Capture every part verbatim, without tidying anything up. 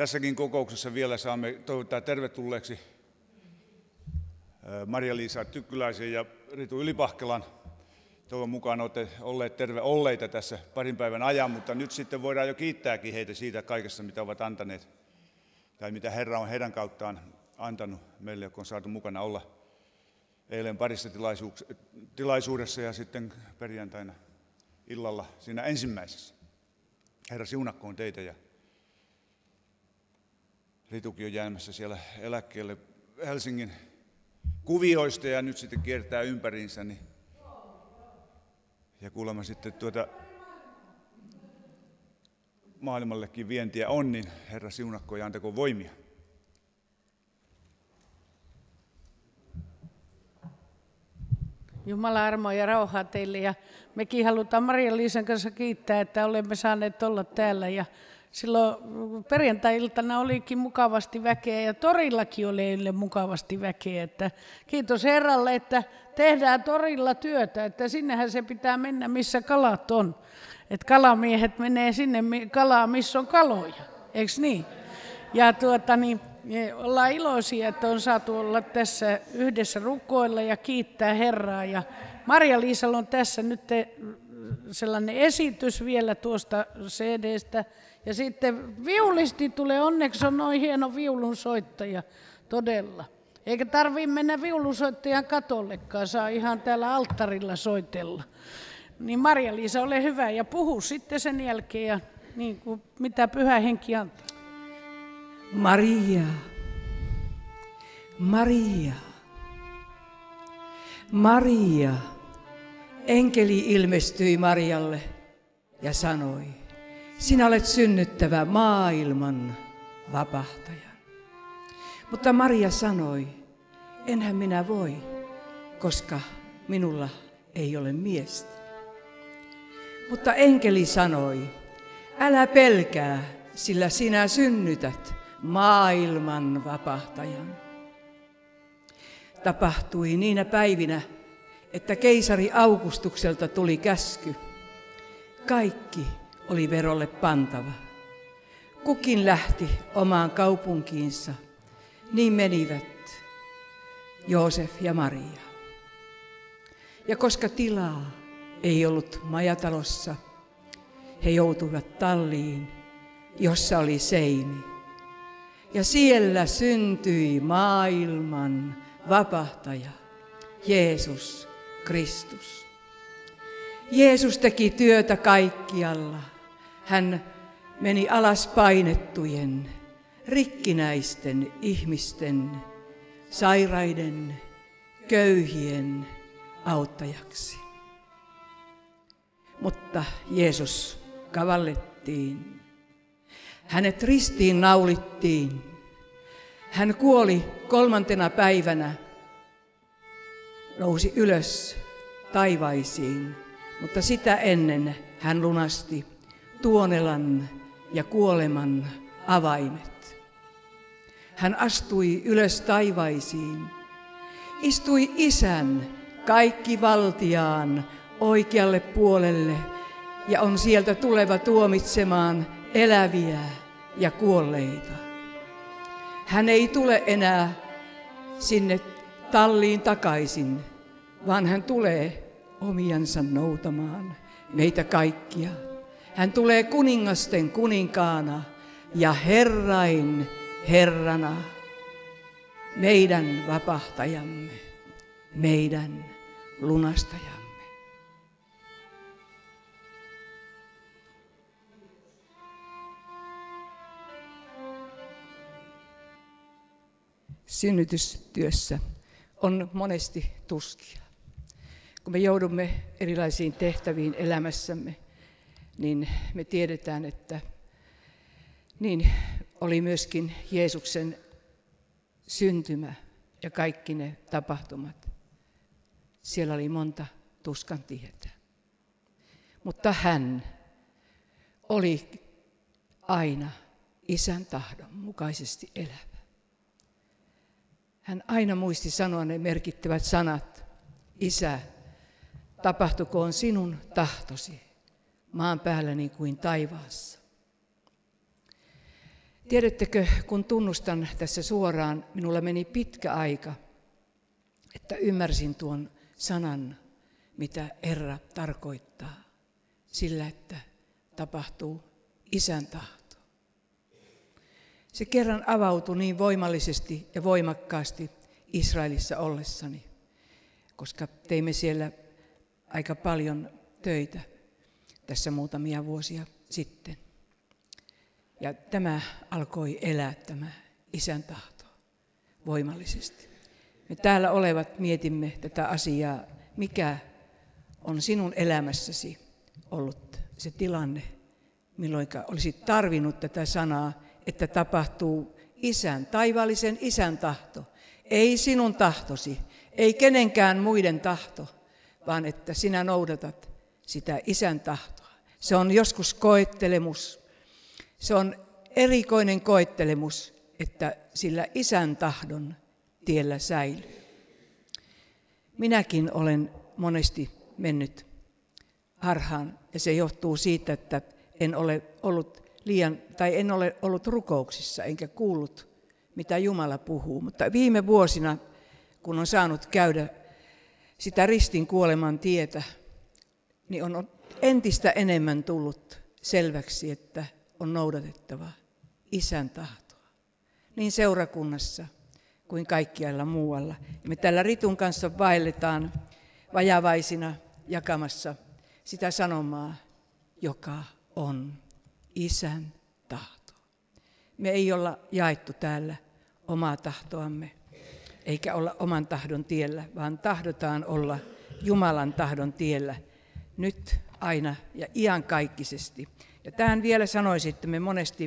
Tässäkin kokouksessa vielä saamme toivottaa tervetulleeksi Maria-Liisa Tykkyläisen ja Ritu Ylipahkelan. Toivon mukaan olette olleet terve olleita tässä parin päivän ajan, mutta nyt sitten voidaan jo kiittääkin heitä siitä kaikesta, mitä ovat antaneet, tai mitä Herra on heidän kauttaan antanut meille, jotka on saatu mukana olla eilen parissa tilaisuudessa ja sitten perjantaina illalla siinä ensimmäisessä. Herra siunakkoon teitä, ja Ritukin on jäämässä siellä eläkkeelle Helsingin kuvioista ja nyt sitten kiertää ympäriinsä. Niin ja kuulemma sitten tuota maailmallekin vientiä on, niin Herra siunakkoon ja antako voimia. Jumala armo ja rauhaa teille, ja mekin halutaan Maria-Liisan kanssa kiittää, että olemme saaneet olla täällä, ja silloin perjantai-iltana olikin mukavasti väkeä ja torillakin oli eilen mukavasti väkeä. Että kiitos Herralle, että tehdään torilla työtä, että sinnehän se pitää mennä, missä kalat on. Että kalamiehet menee sinne kalaa, missä on kaloja, eikö niin? Ja tuota, niin, ollaan iloisia, että on saatu olla tässä yhdessä rukoilla ja kiittää Herraa. Ja Maria-Liisalla on tässä nyt sellainen esitys vielä tuosta C D:stä. Ja sitten viulisti tulee, onneksi on noin hieno viulunsoittaja, todella. Eikä tarvitse mennä viulunsoittajan katollekaan, saa ihan täällä alttarilla soitella. Niin Maria-Liisa, ole hyvä ja puhu sitten sen jälkeen, ja niin kuin, mitä Pyhä Henki antaa. Maria, Maria, Maria. Enkeli ilmestyi Marialle ja sanoi: sinä olet synnyttävä maailman vapahtajan. Mutta Maria sanoi: enhän minä voi, koska minulla ei ole miestä. Mutta enkeli sanoi: älä pelkää, sillä sinä synnytät maailman vapahtajan. Tapahtui niinä päivinä, että keisari Augustukselta tuli käsky. Kaikki oli verolle pantava. Kukin lähti omaan kaupunkiinsa, niin menivät Joosef ja Maria. Ja koska tilaa ei ollut majatalossa, he joutuivat talliin, jossa oli seini. Ja siellä syntyi maailman vapahtaja, Jeesus Kristus. Jeesus teki työtä kaikkialla. Hän meni alas painettujen, rikkinäisten ihmisten, sairaiden, köyhien auttajaksi. Mutta Jeesus kavallettiin. Hänet ristiin naulittiin. Hän kuoli kolmantena päivänä, nousi ylös taivaisiin, mutta sitä ennen hän lunasti tuonelan ja kuoleman avaimet. Hän astui ylös taivaisiin, istui Isän kaikki valtiaan oikealle puolelle ja on sieltä tuleva tuomitsemaan eläviä ja kuolleita. Hän ei tule enää sinne talliin takaisin, vaan hän tulee omiansa noutamaan meitä kaikkia. Hän tulee kuningasten kuninkaana ja Herrain Herrana, meidän vapahtajamme, meidän lunastajamme. Synnytystyössä on monesti tuskia. Kun me joudumme erilaisiin tehtäviin elämässämme, niin me tiedetään, että niin oli myöskin Jeesuksen syntymä ja kaikki ne tapahtumat. Siellä oli monta tuskan tietä. Mutta hän oli aina Isän tahdon mukaisesti elävä. Hän aina muisti sanoa ne merkittävät sanat: Isä, tapahtukoon sinun tahtosi maan päällä niin kuin taivaassa. Tiedättekö, kun tunnustan tässä suoraan, minulla meni pitkä aika, että ymmärsin tuon sanan, mitä Herra tarkoittaa, sillä että tapahtuu Isän tahto. Se kerran avautui niin voimallisesti ja voimakkaasti Israelissa ollessani, koska teimme siellä aika paljon töitä tässä muutamia vuosia sitten. Ja tämä alkoi elää, tämä Isän tahto, voimallisesti. Me täällä olevat mietimme tätä asiaa, mikä on sinun elämässäsi ollut se tilanne, milloin olisit tarvinnut tätä sanaa, että tapahtuu Isän, taivaallisen Isän tahto. Ei sinun tahtosi, ei kenenkään muiden tahto, vaan että sinä noudatat sitä Isän tahtoa. Se on joskus koettelemus. Se on erikoinen koettelemus, että sillä Isän tahdon tiellä säilyy. Minäkin olen monesti mennyt harhaan, ja se johtuu siitä, että en ole ollut liian, tai en ole ollut rukouksissa, enkä kuullut, mitä Jumala puhuu. Mutta viime vuosina, kun on saanut käydä sitä ristin kuoleman tietä, niin on entistä enemmän tullut selväksi, että on noudatettava Isän tahtoa. Niin seurakunnassa kuin kaikkialla muualla. Me tällä ritun kanssa vaelletaan vajavaisina jakamassa sitä sanomaa, joka on Isän tahto. Me ei olla jaettu täällä omaa tahtoamme, eikä olla oman tahdon tiellä, vaan tahdotaan olla Jumalan tahdon tiellä nyt, aina ja iankaikkisesti. Ja tähän vielä sanoisin, että me monesti,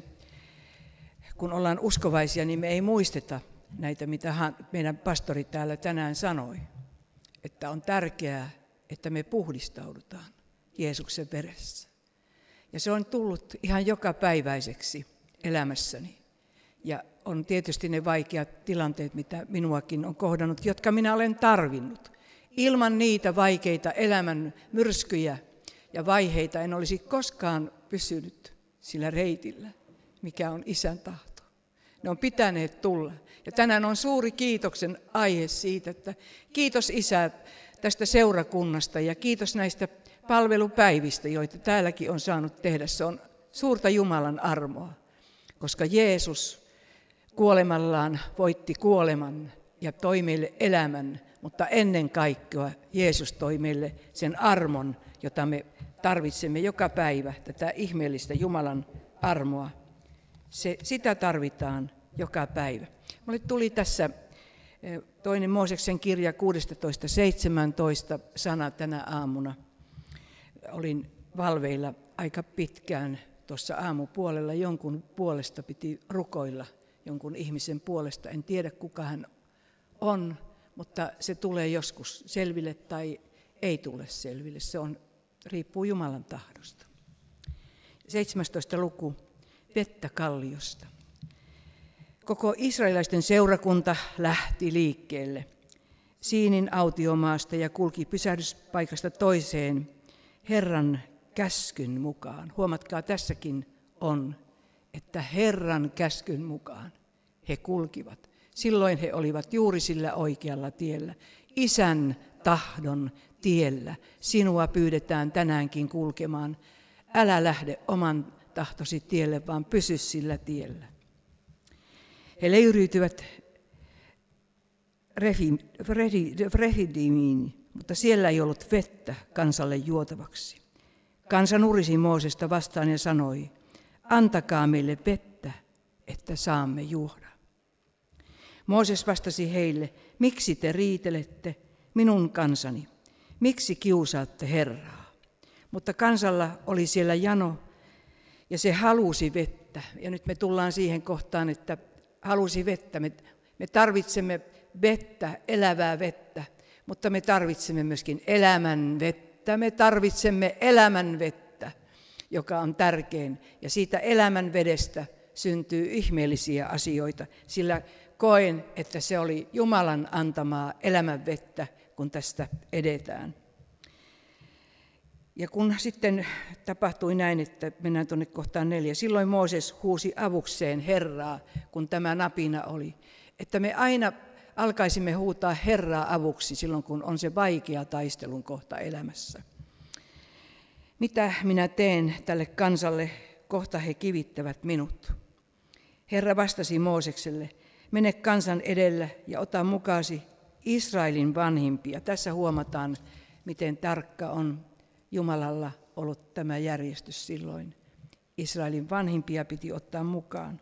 kun ollaan uskovaisia, niin me ei muisteta näitä, mitä meidän pastori täällä tänään sanoi. Että on tärkeää, että me puhdistaudutaan Jeesuksen veressä. Ja se on tullut ihan jokapäiväiseksi elämässäni. Ja on tietysti ne vaikeat tilanteet, mitä minuakin on kohdannut, jotka minä olen tarvinnut. Ilman niitä vaikeita elämän myrskyjä ja vaiheita en olisi koskaan pysynyt sillä reitillä, mikä on Isän tahto. Ne on pitäneet tulla. Ja tänään on suuri kiitoksen aihe siitä, että kiitos Isä tästä seurakunnasta ja kiitos näistä palvelupäivistä, joita täälläkin on saanut tehdä. Se on suurta Jumalan armoa, koska Jeesus kuolemallaan voitti kuoleman ja toi meille elämän, mutta ennen kaikkea Jeesus toi meille sen armon, jota me tarvitsemme joka päivä, tätä ihmeellistä Jumalan armoa. Se, sitä tarvitaan joka päivä. Mulle tuli tässä toinen Mooseksen kirja kuusitoista seitsemäntoista sana tänä aamuna. Olin valveilla aika pitkään tuossa aamupuolella, jonkun puolesta piti rukoilla, jonkun ihmisen puolesta. En tiedä kuka hän on, mutta se tulee joskus selville tai ei tule selville. Se on, riippuu Jumalan tahdosta. seitsemästoista luku, vettä kalliosta. Koko israelilaisten seurakunta lähti liikkeelle Siinin autiomaasta ja kulki pysähdyspaikasta toiseen Herran käskyn mukaan. Huomatkaa, tässäkin on, että Herran käskyn mukaan he kulkivat. Silloin he olivat juuri sillä oikealla tiellä. Isän tahdon tiellä. Sinua pyydetään tänäänkin kulkemaan. Älä lähde oman tahtosi tielle, vaan pysy sillä tiellä. He leiriytyvät Refidimiin, mutta siellä ei ollut vettä kansalle juotavaksi. Kansa nurisi Moosesta vastaan ja sanoi, antakaa meille vettä, että saamme juoda. Mooses vastasi heille, miksi te riitelette minun kansani, miksi kiusaatte Herraa? Mutta kansalla oli siellä jano ja se halusi vettä. Ja nyt me tullaan siihen kohtaan, että halusi vettä. Me, me tarvitsemme vettä, elävää vettä, mutta me tarvitsemme myöskin elämän vettä. Me tarvitsemme elämän vettä, joka on tärkein. Ja siitä elämän vedestä syntyy ihmeellisiä asioita, sillä koen, että se oli Jumalan antamaa elämän vettä, kun tästä edetään. Ja kun sitten tapahtui näin, että mennään tuonne kohtaan neljä, silloin Mooses huusi avukseen Herraa, kun tämä napina oli. Että me aina alkaisimme huutaa Herraa avuksi silloin, kun on se vaikea taistelun kohta elämässä. Mitä minä teen tälle kansalle, kohta he kivittävät minut. Herra vastasi Moosekselle, mene kansan edellä ja ota mukaasi Israelin vanhimpia. Tässä huomataan, miten tarkka on Jumalalla ollut tämä järjestys silloin. Israelin vanhimpia piti ottaa mukaan.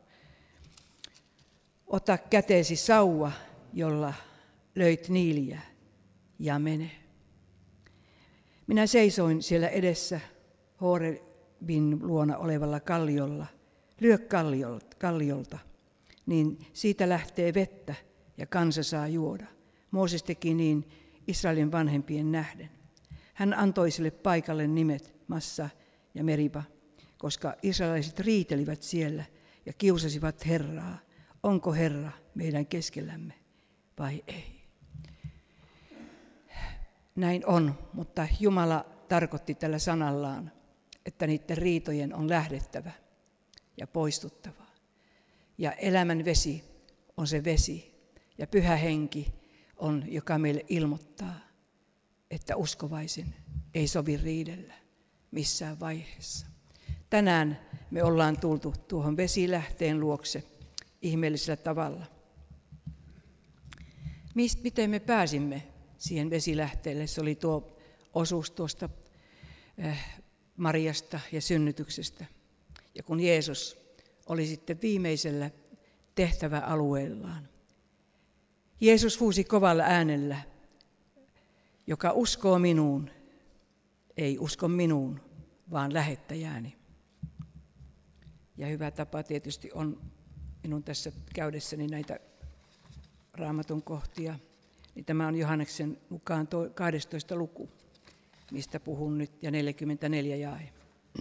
Ota käteesi sauva, jolla löit Niiliä, ja mene. Minä seisoin siellä edessä Horebin luona olevalla kalliolla. Lyö kalliolta, niin siitä lähtee vettä ja kansa saa juoda. Mooses teki niin Israelin vanhempien nähden. Hän antoi sille paikalle nimet Massa ja Meriba, koska israelaiset riitelivät siellä ja kiusasivat Herraa. Onko Herra meidän keskellämme vai ei? Näin on, mutta Jumala tarkoitti tällä sanallaan, että niiden riitojen on lähdettävä ja poistuttava. Ja elämän vesi on se vesi ja Pyhä Henki on, joka meille ilmoittaa, että uskovaisen ei sovi riidellä missään vaiheessa. Tänään me ollaan tultu tuohon vesilähteen luokse ihmeellisellä tavalla. Miten me pääsimme siihen vesilähteelle? Se oli tuo osuus tuosta Mariasta ja synnytyksestä. Ja kun Jeesus oli sitten viimeisellä tehtäväalueellaan, Jeesus huusi kovalla äänellä, joka uskoo minuun, ei usko minuun, vaan lähettäjääni. Ja hyvä tapa tietysti on minun tässä käydessäni näitä Raamatun kohtia, niin tämä on Johanneksen mukaan kahdestoista luku, mistä puhun nyt, ja neljäkymmentäneljä jae.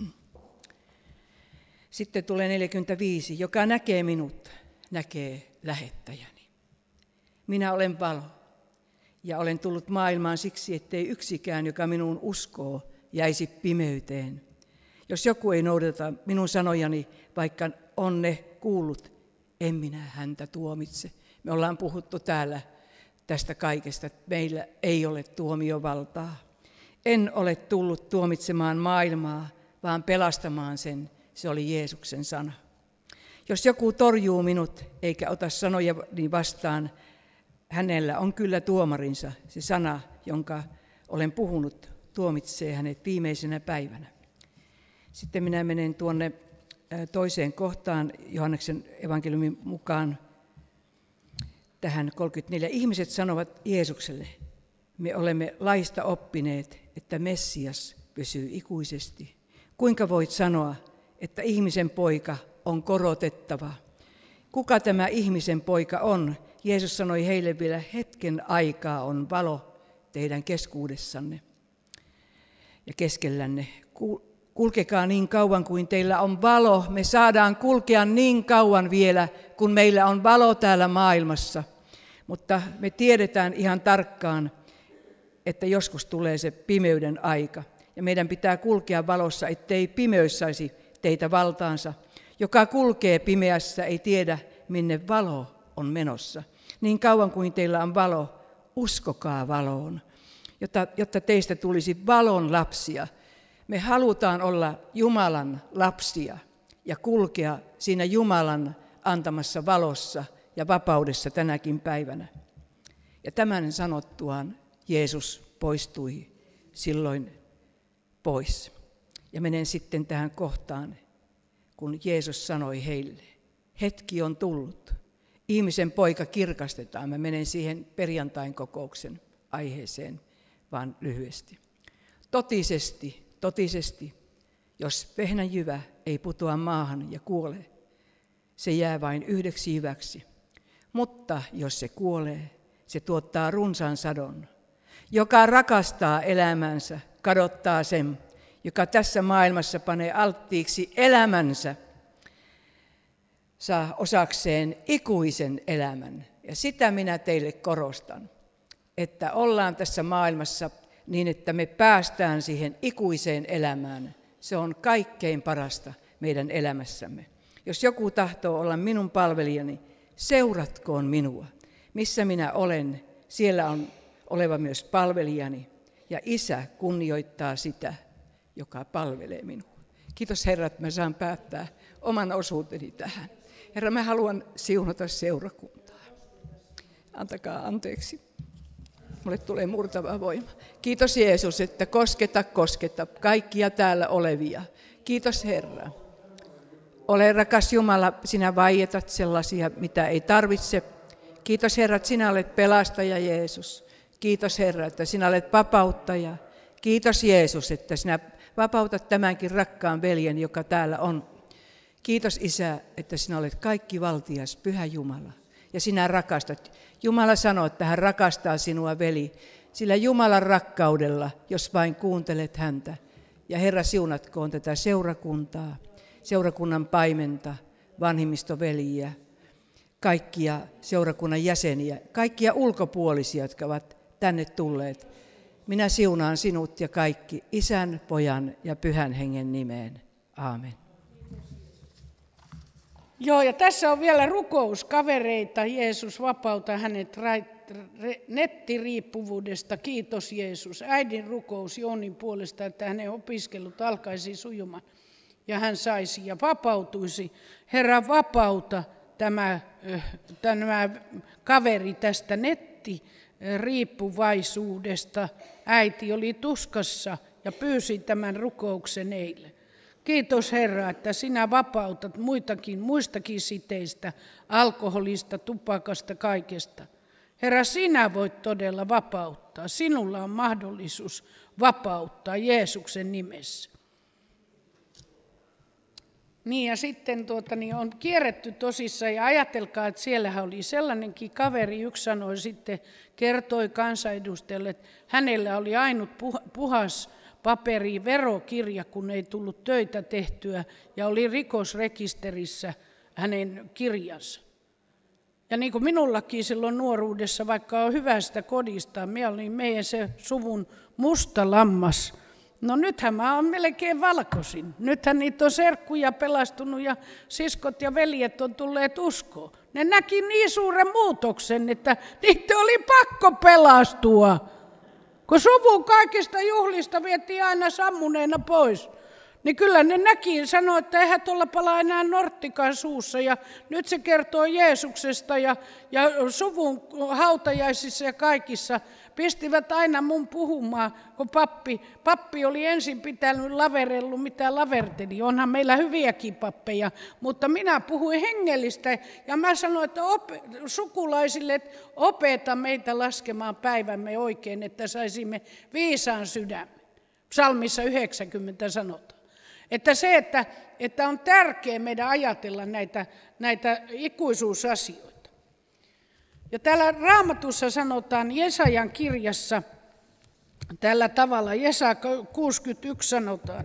Sitten tulee neljäkymmentäviisi, joka näkee minut, näkee lähettäjäni. Minä olen valo, ja olen tullut maailmaan siksi, ettei yksikään, joka minuun uskoo, jäisi pimeyteen. Jos joku ei noudata minun sanojani, vaikka on ne kuullut, en minä häntä tuomitse. Me ollaan puhuttu täällä tästä kaikesta, että meillä ei ole tuomiovaltaa. En ole tullut tuomitsemaan maailmaa, vaan pelastamaan sen. Se oli Jeesuksen sana. Jos joku torjuu minut eikä ota sanojani vastaan, hänellä on kyllä tuomarinsa. Se sana, jonka olen puhunut, tuomitsee hänet viimeisenä päivänä. Sitten minä menen tuonne toiseen kohtaan Johanneksen evankeliumin mukaan tähän kolmekymmentäneljä. Ihmiset sanovat Jeesukselle, me olemme laista oppineet, että Messias pysyy ikuisesti. Kuinka voit sanoa, että ihmisen poika on korotettava? Kuka tämä ihmisen poika on? Jeesus sanoi heille vielä, hetken aikaa on valo teidän keskuudessanne ja keskellänne. Kulkekaa niin kauan kuin teillä on valo. Me saadaan kulkea niin kauan vielä, kun meillä on valo täällä maailmassa. Mutta me tiedetään ihan tarkkaan, että joskus tulee se pimeyden aika. Ja meidän pitää kulkea valossa, ettei pimeys saisi teitä valtaansa. Joka kulkee pimeässä, ei tiedä, minne valo on menossa. Niin kauan kuin teillä on valo, uskokaa valoon, jotta, jotta teistä tulisi valon lapsia. Me halutaan olla Jumalan lapsia ja kulkea siinä Jumalan antamassa valossa ja vapaudessa tänäkin päivänä. Ja tämän sanottuaan Jeesus poistui silloin pois. Ja menen sitten tähän kohtaan, kun Jeesus sanoi heille, hetki on tullut, ihmisen poika kirkastetaan. Mä menen siihen perjantain kokouksen aiheeseen vaan lyhyesti. Totisesti, totisesti, jos vehnänjyvä ei putoa maahan ja kuole, se jää vain yhdeksi jyväksi. Mutta jos se kuolee, se tuottaa runsaan sadon. Joka rakastaa elämänsä, kadottaa sen. Joka tässä maailmassa panee alttiiksi elämänsä, saa osakseen ikuisen elämän. Ja sitä minä teille korostan, että ollaan tässä maailmassa niin että me päästään siihen ikuiseen elämään. Se on kaikkein parasta meidän elämässämme. Jos joku tahtoo olla minun palvelijani, seuratkoon minua. Missä minä olen, siellä on oleva myös palvelijani. Ja Isä kunnioittaa sitä, joka palvelee minua. Kiitos Herra, että mä saan päättää oman osuuteni tähän. Herra, mä haluan siunata seurakuntaa. Antakaa anteeksi. Mulle tulee murtava voima. Kiitos Jeesus, että kosketa, kosketa kaikkia täällä olevia. Kiitos Herra. Ole rakas Jumala, sinä vaietat sellaisia, mitä ei tarvitse. Kiitos Herra, että sinä olet pelastaja Jeesus. Kiitos Herra, että sinä olet vapauttaja. Kiitos Jeesus, että sinä vapautat tämänkin rakkaan veljen, joka täällä on. Kiitos Isä, että sinä olet kaikki valtias, pyhä Jumala. Ja sinä rakastat. Jumala sanoo, että hän rakastaa sinua, veli, sillä Jumalan rakkaudella, jos vain kuuntelet häntä. Ja Herra, siunatkoon tätä seurakuntaa, seurakunnan paimenta, vanhimmistoveliä, kaikkia seurakunnan jäseniä, kaikkia ulkopuolisia, jotka ovat tänne tulleet. Minä siunaan sinut ja kaikki Isän, Pojan ja Pyhän Hengen nimeen. Aamen. Joo, ja tässä on vielä rukouskavereita. Jeesus, vapauta hänet nettiriippuvuudesta. Kiitos Jeesus. Äidin rukous Joonin puolesta, että hänen opiskelut alkaisi sujumaan ja hän saisi ja vapautuisi. Herra, vapauta tämä, tämä kaveri tästä nettiriippuvaisuudesta. Äiti oli tuskassa ja pyysi tämän rukouksen eilen. Kiitos Herra, että sinä vapautat muitakin, muistakin siteistä, alkoholista, tupakasta, kaikesta. Herra, sinä voit todella vapauttaa. Sinulla on mahdollisuus vapauttaa Jeesuksen nimessä. Niin ja sitten tuota, niin on kierretty tosissaan ja ajatelkaa, että siellähän oli sellainenkin kaveri, yksi sanoi sitten, kertoi kansanedustajalle, että hänellä oli ainut puhas paperi, verokirja, kun ei tullut töitä tehtyä ja oli rikosrekisterissä hänen kirjansa. Ja niin kuin minullakin silloin nuoruudessa, vaikka on hyvästä kodista, minä olin meidän se suvun musta lammas. No nythän mä oon melkein valkoisin. Nythän niitä on serkkuja pelastunut ja siskot ja veljet on tulleet uskoon. Ne näki niin suuren muutoksen, että niitä oli pakko pelastua. Kun suvun kaikista juhlista vietiin aina sammuneena pois, niin kyllä ne näki, sanoi, että eihän tuolla palaa enää norttikaan suussa. Ja nyt se kertoo Jeesuksesta ja, ja suvun hautajaisissa ja kaikissa pistivät aina mun puhumaan, kun pappi, pappi oli ensin pitänyt laverellut, mitä laverteli. Onhan meillä hyviäkin pappeja, mutta minä puhuin hengellistä ja mä sanoin, että op, sukulaisille, että opeta meitä laskemaan päivämme oikein, että saisimme viisaan sydämen. Psalmissa yhdeksänkymmentä sanotaan. Että se, että, että on tärkeää meidän ajatella näitä, näitä ikuisuusasioita. Ja täällä Raamatussa sanotaan Jesajan kirjassa tällä tavalla, Jesaja kuusikymmentäyksi sanotaan,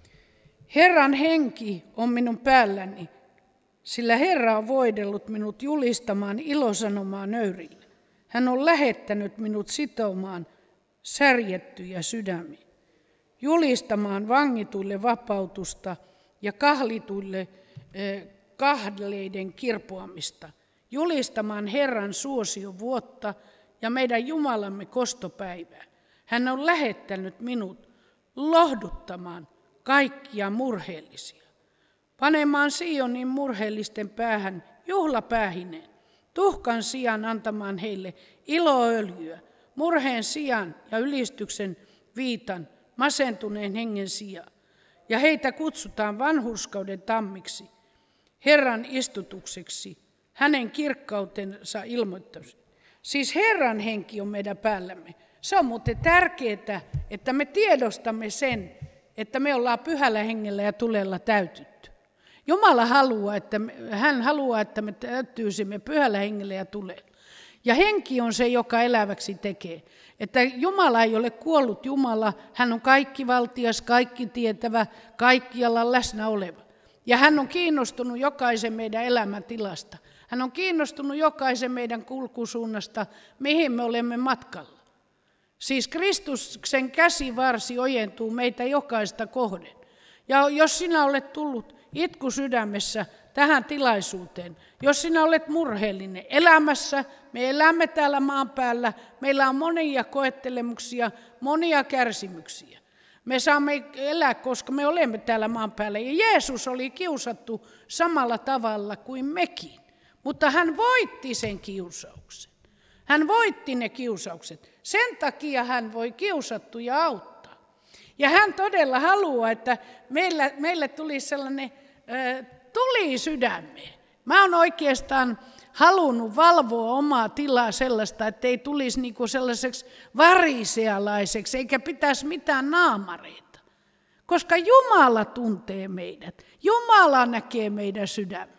Herran henki on minun päälläni, sillä Herra on voidellut minut julistamaan ilosanomaa nöyrille. Hän on lähettänyt minut sitomaan särjettyjä sydämiä, julistamaan vangituille vapautusta ja kahlituille eh, kahdleiden kirpoamista, julistamaan Herran suosion vuotta ja meidän Jumalamme kostopäivää. Hän on lähettänyt minut lohduttamaan kaikkia murheellisia, panemaan Sionin murheellisten päähän juhlapäähineen, tuhkan sijaan antamaan heille iloöljyä, murheen sijaan ja ylistyksen viitan, masentuneen hengen sijaan. Ja heitä kutsutaan vanhurskauden tammiksi, Herran istutukseksi, hänen kirkkautensa ilmoittaisi. Siis Herran henki on meidän päällämme. Se on muuten tärkeää, että me tiedostamme sen, että me ollaan pyhällä hengellä ja tulella täytytty. Jumala haluaa, että me, hän haluaa, että me täyttyisimme pyhällä hengellä ja tulella. Ja henki on se, joka eläväksi tekee. Että Jumala ei ole kuollut Jumala, hän on kaikkivaltias, kaikki tietävä, kaikkialla läsnä oleva. Ja hän on kiinnostunut jokaisen meidän elämäntilasta. Hän on kiinnostunut jokaisen meidän kulkusuunnasta, mihin me olemme matkalla. Siis Kristuksen käsivarsi ojentuu meitä jokaista kohden. Ja jos sinä olet tullut itku sydämessä tähän tilaisuuteen, jos sinä olet murheellinen elämässä, me elämme täällä maan päällä, meillä on monia koettelemuksia, monia kärsimyksiä. Me saamme elää, koska me olemme täällä maan päällä. Ja Jeesus oli kiusattu samalla tavalla kuin mekin, mutta hän voitti sen kiusauksen. Hän voitti ne kiusaukset. Sen takia hän voi kiusattuja auttaa. Ja hän todella haluaa, että meillä, meille tulisi sellainen äh, tuli sydämeen. Mä oon oikeastaan halunnut valvoa omaa tilaa sellaista, että ei tulisi niinku sellaiseksi varisealaiseksi, eikä pitäisi mitään naamareita. Koska Jumala tuntee meidät. Jumala näkee meidän sydämen.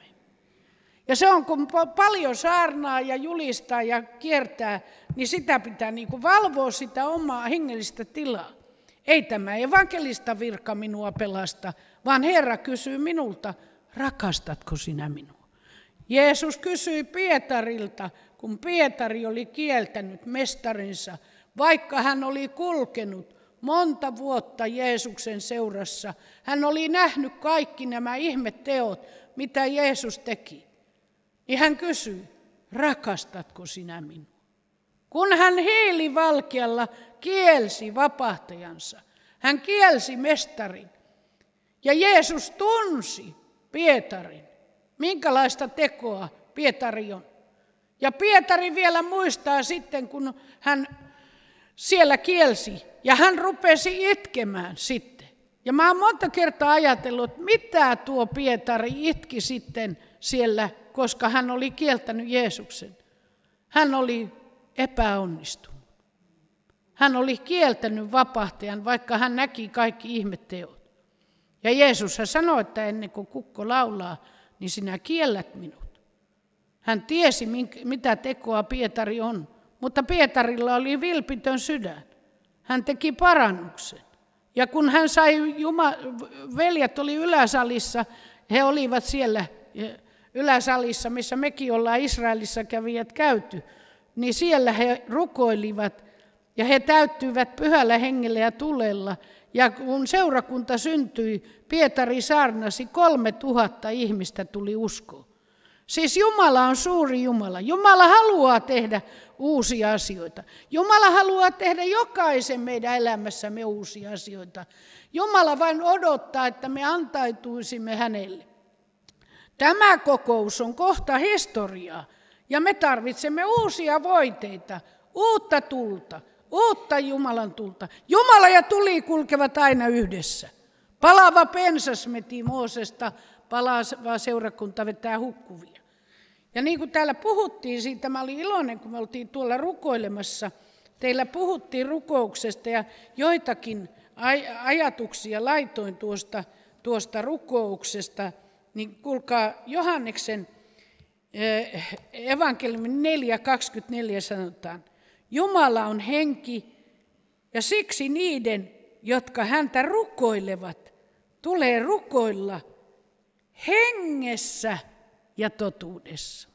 Ja se on, kun paljon saarnaa ja julistaa ja kiertää, niin sitä pitää niinku valvoa sitä omaa hengellistä tilaa. Ei tämä evankelista virka minua pelasta, vaan Herra kysyy minulta, rakastatko sinä minua? Jeesus kysyi Pietarilta, kun Pietari oli kieltänyt mestarinsa, vaikka hän oli kulkenut monta vuotta Jeesuksen seurassa. Hän oli nähnyt kaikki nämä ihmeteot, mitä Jeesus teki. Niin hän kysyi, rakastatko sinä minua? Kun hän hiilivalkealla kielsi vapahtajansa, hän kielsi mestarin. Ja Jeesus tunsi Pietarin, minkälaista tekoa Pietari on. Ja Pietari vielä muistaa sitten, kun hän siellä kielsi, ja hän rupesi itkemään sitten. Ja mä oon monta kertaa ajatellut, että mitä tuo Pietari itki sitten siellä, koska hän oli kieltänyt Jeesuksen. Hän oli epäonnistunut. Hän oli kieltänyt vapahtajan, vaikka hän näki kaikki ihmetteot. Ja Jeesus sanoi, että ennen kuin kukko laulaa, niin sinä kiellät minut. Hän tiesi, mitä tekoa Pietari on, mutta Pietarilla oli vilpitön sydän. Hän teki parannuksen. Ja kun hän sai, Juma, veljet oli yläsalissa, he olivat siellä yläsalissa, missä mekin ollaan Israelissa kävijät käyty, niin siellä he rukoilivat ja he täyttyivät pyhällä hengellä ja tulella. Ja kun seurakunta syntyi, Pietari saarnasi, kolme tuhatta ihmistä tuli uskoon. Siis Jumala on suuri Jumala. Jumala haluaa tehdä uusia asioita. Jumala haluaa tehdä jokaisen meidän elämässämme uusia asioita. Jumala vain odottaa, että me antaituisimme hänelle. Tämä kokous on kohta historiaa ja me tarvitsemme uusia voiteita, uutta tulta, uutta Jumalan tulta. Jumala ja tuli kulkevat aina yhdessä. Palava pensas meti Moosesta, palava seurakunta vetää hukkuvia. Ja niin kuin täällä puhuttiin siitä, mä olin iloinen, kun me oltiin tuolla rukoilemassa. Teillä puhuttiin rukouksesta ja joitakin ajatuksia laitoin tuosta, tuosta rukouksesta. Niin kuulkaa, Johanneksen evankeliumin neljä kaksikymmentäneljä sanotaan, Jumala on henki ja siksi niiden, jotka häntä rukoilevat, tulee rukoilla hengessä ja totuudessa.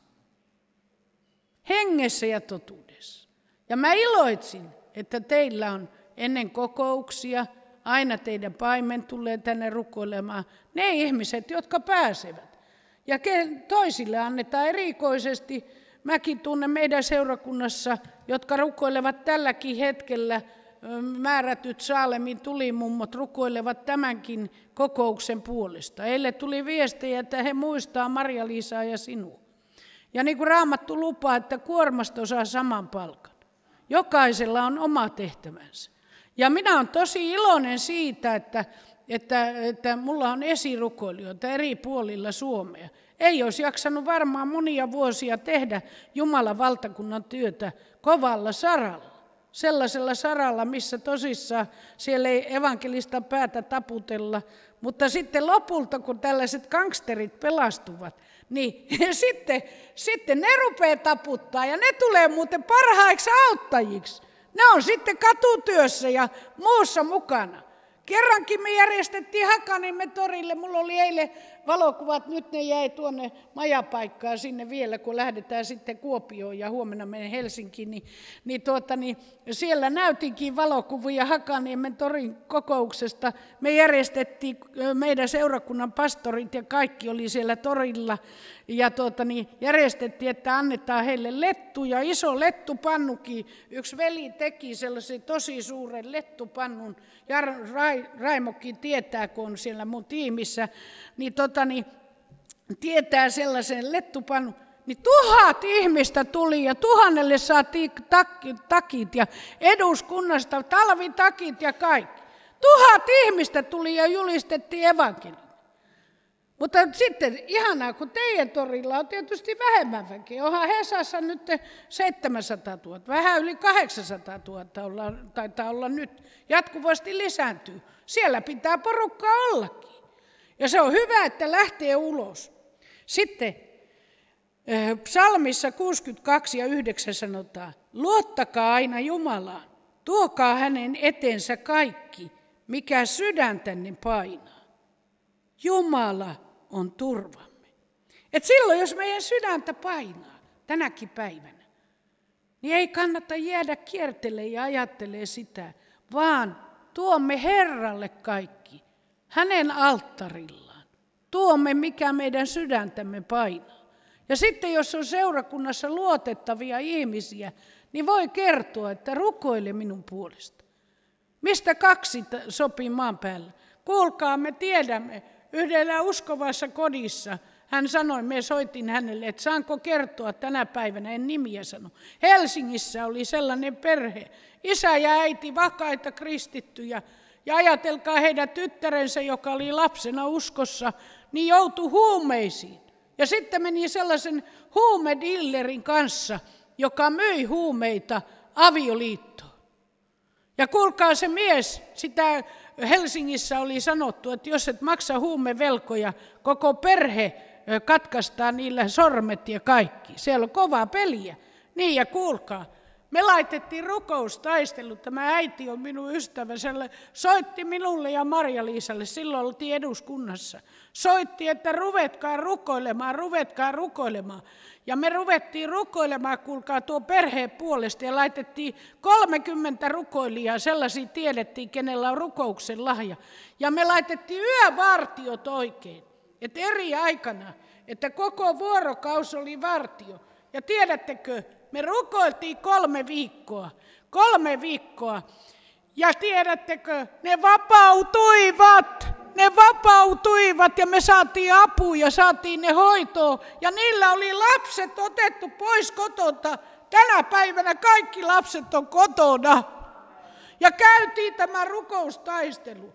Hengessä ja totuudessa. Ja mä iloitsin, että teillä on ennen kokouksia, aina teidän paimen tulee tänne rukoilemaan, ne ihmiset, jotka pääsevät. Ja toisille annetaan erikoisesti, mäkin tunnen meidän seurakunnassa, jotka rukoilevat tälläkin hetkellä, määrätyt Saalemin tulimummot rukoilevat tämänkin kokouksen puolesta. Heille tuli viestejä, että he muistaa Maria-Liisaa ja sinua. Ja niin kuin Raamattu lupaa, että kuormasta saa saman palkan. Jokaisella on oma tehtävänsä. Ja minä olen tosi iloinen siitä, että, että, että mulla on esirukoilijoita eri puolilla Suomea. Ei olisi jaksanut varmaan monia vuosia tehdä Jumalan valtakunnan työtä kovalla saralla. Sellaisella saralla, missä tosissaan siellä ei evankelista päätä taputella, mutta sitten lopulta, kun tällaiset gangsterit pelastuvat, niin sitten, sitten ne rupeaa taputtaa ja ne tulee muuten parhaiksi auttajiksi. Ne on sitten katutyössä ja muussa mukana. Kerrankin me järjestettiin Hakaniemen torille, mulla oli eilen valokuvat, nyt ne jäi tuonne majapaikkaan sinne vielä, kun lähdetään sitten Kuopioon ja huomenna menen Helsinkiin, niin, niin, tuota, niin siellä näytinkin valokuvia Hakaniemen torin kokouksesta. Me järjestettiin, meidän seurakunnan pastorit ja kaikki oli siellä torilla, ja tuota, niin järjestettiin, että annetaan heille lettu ja iso lettupannukin. Yksi veli teki sellaisen tosi suuren lettupannun, ja Raimokin tietää, kun on siellä mun tiimissä, niin, tota, niin tietää sellaisen lettupannun. Niin tuhat ihmistä tuli ja tuhannelle saatiin takit ja eduskunnasta talvitakit ja kaikki. Tuhat ihmistä tuli ja julistettiin evankeliumia. Mutta sitten ihanaa, kun teidän torilla on tietysti vähemmän väkeä. Onhan Hesassa nyt seitsemänsataatuhatta, vähän yli kahdeksansataatuhatta ollaan, taitaa olla nyt. Jatkuvasti lisääntyy. Siellä pitää porukkaa ollakin. Ja se on hyvä, että lähtee ulos. Sitten psalmissa kuusikymmentäkaksi ja yhdeksän sanotaan, luottakaa aina Jumalaan, tuokaa hänen etensä kaikki, mikä sydäntänne painaa. Jumala on turvamme. Et silloin, jos meidän sydäntä painaa tänäkin päivänä, niin ei kannata jäädä kiertelemään ja ajattelemaan sitä, vaan tuomme Herralle kaikki, hänen alttarillaan. Tuomme, mikä meidän sydäntämme painaa. Ja sitten, jos on seurakunnassa luotettavia ihmisiä, niin voi kertoa, että rukoile minun puolesta. Mistä kaksi sopii maan päällä? Kuulkaa, me tiedämme, yhdellä uskovassa kodissa hän sanoi, me soitin hänelle, että saanko kertoa tänä päivänä, en nimiä sano. Helsingissä oli sellainen perhe, isä ja äiti, vakaita kristittyjä, ja ajatelkaa heidän tyttärensä, joka oli lapsena uskossa, niin joutui huumeisiin. Ja sitten meni sellaisen huumedillerin kanssa, joka myi huumeita avioliittoon. Ja kuulkaa se mies, sitä Helsingissä oli sanottu, että jos et maksa huumevelkoja, koko perhe katkaistaan niillä sormet ja kaikki. Siellä on kovaa peliä. Niin ja kuulkaa, me laitettiin rukoustaistelut. Tämä äiti on minun ystävä, soitti minulle ja Marja-Liisalle, silloin oltiin eduskunnassa. Soitti, että ruvetkaa rukoilemaan, ruvetkaa rukoilemaan. Ja me ruvettiin rukoilemaan, kuulkaa, tuo perheen puolesta ja laitettiin kolmekymmentä rukoilijaa, sellaisia tiedettiin, kenellä on rukouksen lahja. Ja me laitettiin yövartiot oikein, että eri aikana, että koko vuorokaus oli vartio. Ja tiedättekö, me rukoiltiin kolme viikkoa, kolme viikkoa. Ja tiedättekö, ne vapautuivat, ne vapautuivat ja me saatiin apua ja saatiin ne hoitoon. Ja niillä oli lapset otettu pois kotota. Tänä päivänä kaikki lapset on kotona. Ja käytiin tämä rukoustaistelu.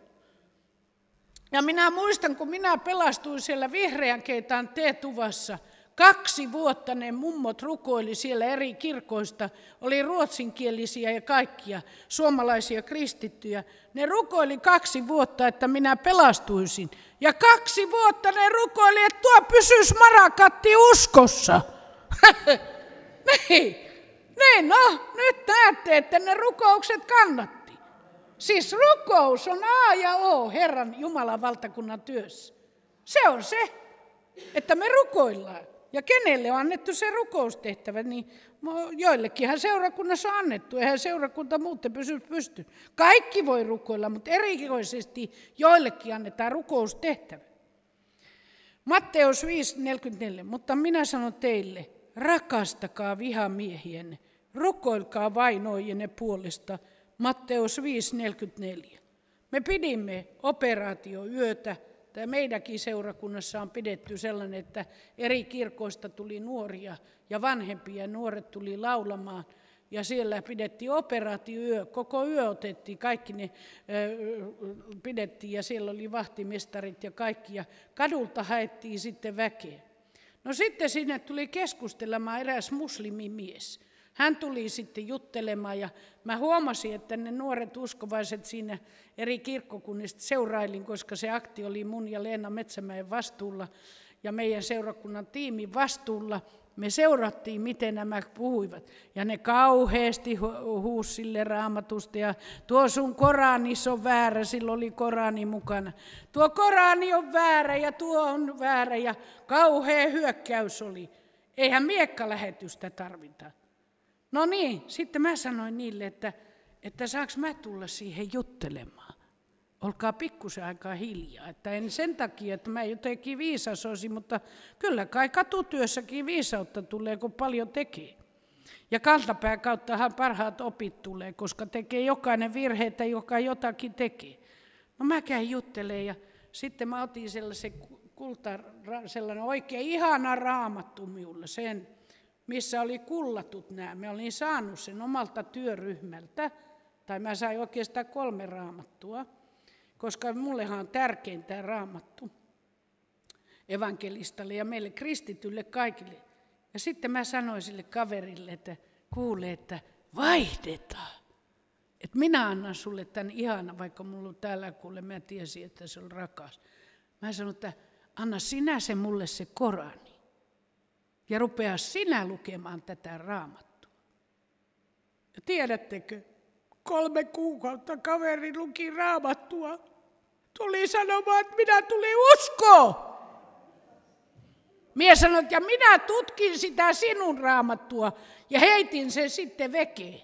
Ja minä muistan, kun minä pelastuin siellä Vihreän keitaan teetuvassa. Kaksi vuotta ne mummot rukoili siellä eri kirkoista, oli ruotsinkielisiä ja kaikkia suomalaisia kristittyjä. Ne rukoili kaksi vuotta, että minä pelastuisin. Ja kaksi vuotta ne rukoili, että tuo pysyisi marakatti uskossa. niin, niin, no, nyt näette, että ne rukoukset kannatti. Siis rukous on A ja O Herran Jumalan valtakunnan työssä. Se on se, että me rukoillaan. Ja kenelle on annettu se rukoustehtävä, niin joillekinhan seurakunnassa on annettu. Eihän seurakunta muuten pysy pysty. Kaikki voi rukoilla, mutta erikoisesti joillekin annetaan rukoustehtävä. Matteus viisi neljäkymmentäneljä. Mutta minä sanon teille, rakastakaa vihamiehienne, rukoilkaa vainoijenne puolesta. Matteus viisi neljäkymmentäneljä. Me pidimme operaatioyötä. Tämä meidänkin seurakunnassa on pidetty sellainen, että eri kirkoista tuli nuoria ja vanhempia, nuoret tuli laulamaan. Ja siellä pidettiin operaatioyö, koko yö otettiin, kaikki ne ö, pidettiin ja siellä oli vahtimestarit ja kaikki. Ja kadulta haettiin sitten väkeä. No sitten sinne tuli keskustelemaan eräs muslimimies. Hän tuli sitten juttelemaan ja mä huomasin, että ne nuoret uskovaiset siinä eri kirkkokunnista seurailin, koska se akti oli mun ja Leena Metsämäen vastuulla ja meidän seurakunnan tiimin vastuulla. me seurattiin, miten nämä puhuivat. Ja ne kauheasti huusi sille Raamatusta. Ja tuo sun Koranissa on väärä, sillä oli Korani mukana. Tuo Korani on väärä ja tuo on väärä. Ja kauhea hyökkäys oli. Eihän miekkalähetystä tarvita. No niin, sitten mä sanoin niille, että, että saaks mä tulla siihen juttelemaan. Olkaa pikkusen aikaa hiljaa, että en sen takia, että mä jotenkin viisas olisin, mutta kyllä kai katutyössäkin viisautta tulee, kun paljon tekee. Ja kantapään kauttahan parhaat opit tulee, koska tekee jokainen virheitä, joka jotakin tekee. No mä käyn juttelemaan ja sitten mä otin sellaisen kulta, sellainen oikein ihana raamattu minulle, sen missä oli kullatut nämä. Mä olin saanut sen omalta työryhmältä, tai mä sain oikeastaan kolme raamattua. Koska mullehan on tärkein tämä raamattu evankelistalle ja meille kristitylle kaikille. Ja sitten mä sanoin sille kaverille, että kuule, että vaihdetaan. Että minä annan sulle tämän ihana, vaikka mulla on täällä kuule, mä tiesin, että se on rakas. Mä sanoin, että anna sinä se mulle se Korani. Ja rupea sinä lukemaan tätä raamattua. Ja tiedättekö? Kolme kuukautta kaveri luki raamattua. Tuli sanomaan, että minä tulin uskoon. Mie sanoin, että ja minä tutkin sitä sinun raamattua ja heitin sen sitten vekeen.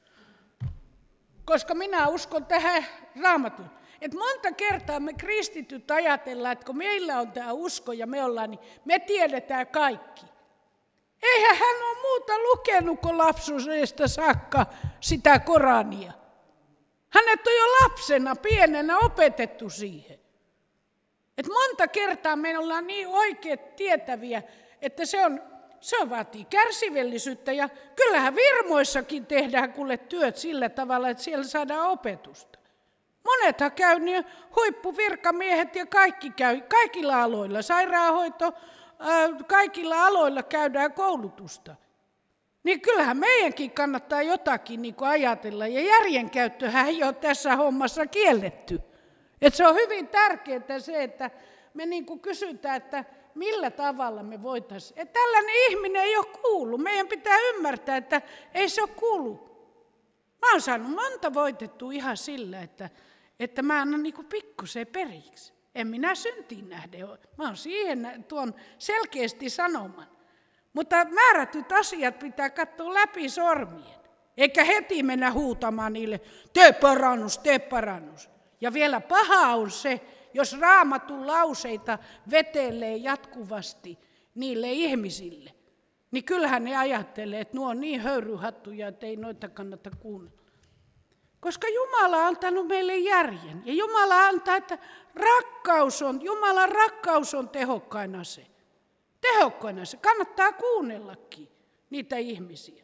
Koska minä uskon tähän raamattuun. Että monta kertaa me kristityt ajatellaan, että kun meillä on tämä usko ja me ollaan, niin me tiedetään kaikki. Eihän hän ole muuta lukenut kuin lapsuudesta saakka sitä Korania. Hänet on jo lapsena, pienenä opetettu siihen. Et monta kertaa me ollaan niin oikeat tietäviä, että se, on, se on vaatii kärsivällisyyttä. Ja kyllähän virmoissakin tehdään kuule työt sillä tavalla, että siellä saadaan opetusta. Monethan käy niin huippuvirkamiehet ja kaikki käy kaikilla aloilla, sairaanhoito, kaikilla aloilla käydään koulutusta. Niin kyllähän meidänkin kannattaa jotakin niin kuin ajatella. Ja järjenkäyttöhän ei ole tässä hommassa kielletty. Että se on hyvin tärkeää se, että me niin kuin kysytään, että millä tavalla me voitaisiin. Että tällainen ihminen ei ole kuullut. Meidän pitää ymmärtää, että ei se ole kuullut. Mä oon saanut monta voitettua ihan sillä, että, että mä annan niin kuin pikkusen periksi. En minä syntiin nähden. Mä oon siihen tuon selkeästi sanoman. Mutta määrätyt asiat pitää katsoa läpi sormien. Eikä heti mennä huutamaan niille, tee parannus, tee parannus. Ja vielä paha on se, jos Raamatun lauseita vetelee jatkuvasti niille ihmisille. Niin kyllähän ne ajattelee, että nuo on niin höyryhattuja, että ei noita kannata kuunnella. Koska Jumala on antanut meille järjen. Ja Jumala antaa, että rakkaus on, Jumalan rakkaus on tehokkain ase. Tehokkain ase. Kannattaa kuunnellakin niitä ihmisiä.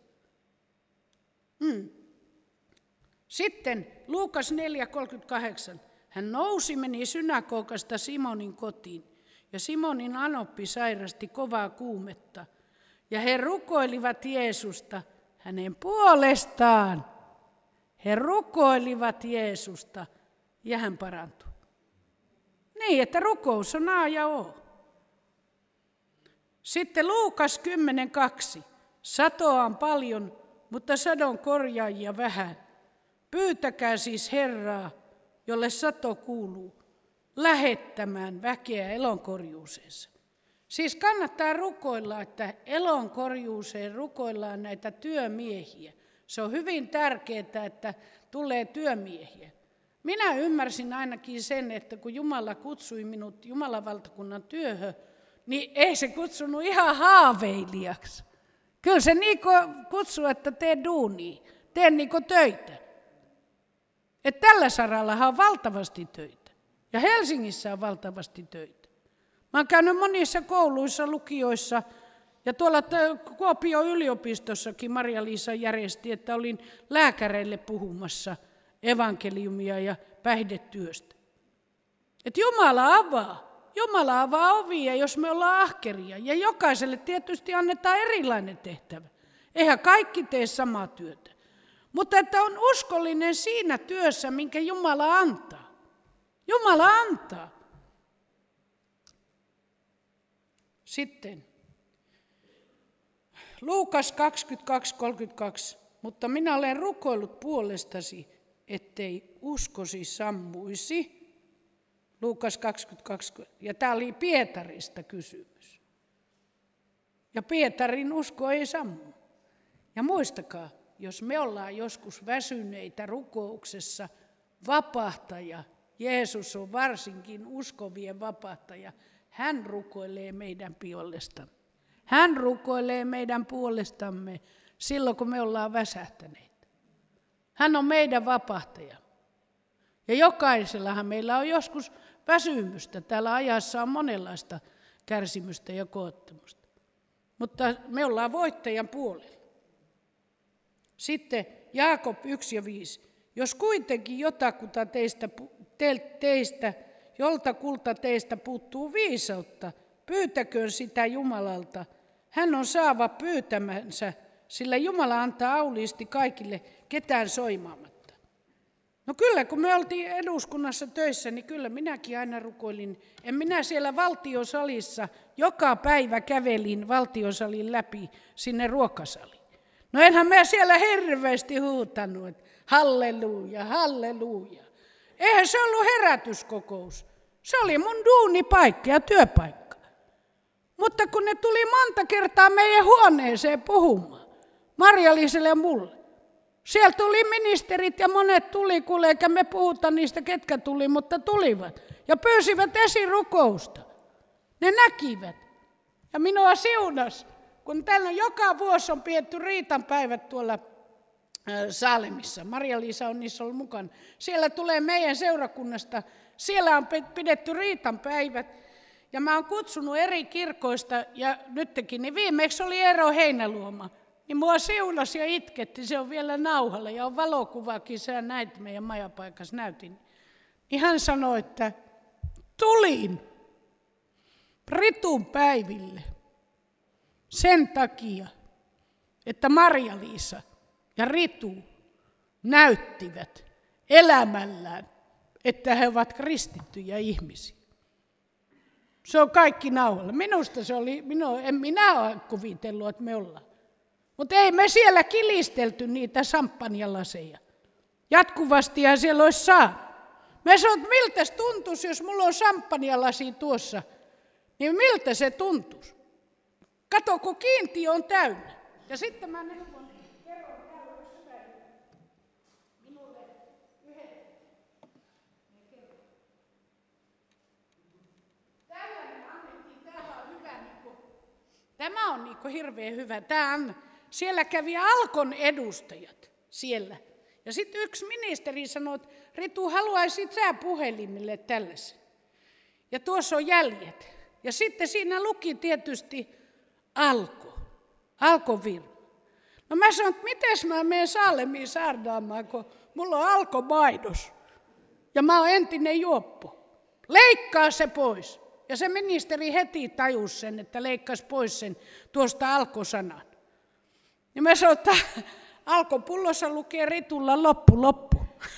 Hmm. Sitten Luukas neljä kolmekymmentäkahdeksan. Hän nousi, meni synagogasta Simonin kotiin. Ja Simonin anoppi sairasti kovaa kuumetta. Ja he rukoilivat Jeesusta hänen puolestaan. He rukoilivat Jeesusta ja hän parantui. Niin, että rukous on A ja O. Sitten Luukas kymmenen kaksi. Satoa on paljon, mutta sadon korjaajia vähän. Pyytäkää siis Herraa, jolle sato kuuluu, lähettämään väkeä elonkorjuuseensa. Siis kannattaa rukoilla, että elonkorjuuseen rukoillaan näitä työmiehiä. Se on hyvin tärkeää, että tulee työmiehiä. Minä ymmärsin ainakin sen, että kun Jumala kutsui minut Jumalan valtakunnan työhön, niin ei se kutsunut ihan haaveilijaksi. Kyllä se niin kutsuu, että tee duunia, tee niin töitä. Että tällä sarallahan on valtavasti töitä. Ja Helsingissä on valtavasti töitä. Mä oon käynyt monissa kouluissa, lukioissa, ja tuolla Kuopion yliopistossakin Maria-Liisa järjesti, että olin lääkäreille puhumassa evankeliumia ja päihdetyöstä. Että Jumala avaa. Jumala avaa ovia, jos me ollaan ahkeria. Ja jokaiselle tietysti annetaan erilainen tehtävä. Eihän kaikki tee samaa työtä. Mutta että on uskollinen siinä työssä, minkä Jumala antaa. Jumala antaa. Sitten. Luukas kaksikymmentäkaksi kolmekymmentäkaksi. Mutta minä olen rukoillut puolestasi, ettei uskosi sammuisi. Luukas kaksikymmentäkaksi. Ja tämä oli Pietarista kysymys. Ja Pietarin usko ei sammu. Ja muistakaa, jos me ollaan joskus väsyneitä rukouksessa, vapahtaja, Jeesus on varsinkin uskovien vapahtaja, hän rukoilee meidän puolestamme. Hän rukoilee meidän puolestamme silloin, kun me ollaan väsähtäneitä. Hän on meidän vapahtaja. Ja jokaisellahan meillä on joskus väsymystä. Täällä ajassa on monenlaista kärsimystä ja koottomusta. Mutta me ollaan voittajan puolella. Sitten Jaakob yksi ja viisi. Jos kuitenkin jotakuta teistä, te, teistä, joltakulta teistä puuttuu viisautta, pyytäköön sitä Jumalalta. Hän on saava pyytämänsä, sillä Jumala antaa auliisti kaikille ketään soimaamatta. No kyllä, kun me oltiin eduskunnassa töissä, niin kyllä minäkin aina rukoilin. En minä siellä valtiosalissa joka päivä kävelin valtiosalin läpi sinne ruokasaliin. No enhän mä siellä hirveästi huutanut, että halleluja, halleluja. Eihän se ollut herätyskokous. Se oli mun duunipaikka ja työpaikka. Mutta kun ne tuli monta kertaa meidän huoneeseen puhumaan, Marja-Liiselle ja mulle. Siellä tuli ministerit ja monet tuli, kuule, eikä me puhuta niistä, ketkä tuli, mutta tulivat. Ja pyysivät esirukousta. Ne näkivät. Ja minua siunas, kun täällä joka vuosi on pidetty riitanpäivät tuolla Saalemissa. Marja-Liisa on niissä ollut mukana. Siellä tulee meidän seurakunnasta, siellä on pidetty riitanpäivät. Ja mä oon kutsunut eri kirkoista, ja nytkin, niin viimeksi oli Eero Heinäluoma. Niin mua siunasi ja itketti, se on vielä nauhalla, ja on valokuvakin, sä näit meidän majapaikassa, näytin. Niin hän sanoi, että tulin Ritun päiville sen takia, että Marja-Liisa ja Ritu näyttivät elämällään, että he ovat kristittyjä ihmisiä. Se on kaikki nauhalla. Minusta se oli, minun, en minä ole kuvitellut, että me ollaan. Mutta ei me siellä kilistelty niitä samppanjalaseja. Jatkuvasti ja siellä olisi saanut. Mä sanoin, että miltä se tuntuisi, jos mulla on samppanjalasi tuossa. Niin miltä se tuntuisi? Kato, kun kiintiö on täynnä. Ja sitten mä neuvon, kerron täällä ystävälle minulle yhden. Tällainen annettiin, tämä on hyvä. Niin tämä on niin hirveän hyvä. Tämä on, siellä kävi Alkon edustajat siellä. Ja sitten yksi ministeri sanoi, että Ritu, haluaisit sä puhelimille tällaisen. Ja tuossa on jäljet. Ja sitten siinä luki tietysti Alko, Alko-firma. No mä sanoin, että mites mä menen Saalemiin saardaamaan, kun mulla on Alko-maidos. Ja mä oon entinen juoppo. Leikkaa se pois. Ja se ministeri heti tajusi sen, että leikkasi pois sen tuosta Alko-sanan. Ja mä sanoin, että Alko-pullossa lukee Ritulla loppu, loppu.